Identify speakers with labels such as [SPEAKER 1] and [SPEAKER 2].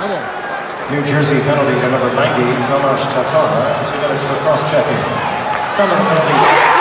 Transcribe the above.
[SPEAKER 1] New Jersey penalty to number 90, Tomasz Tatara, 2 minutes for cross-checking. Some of the penalties.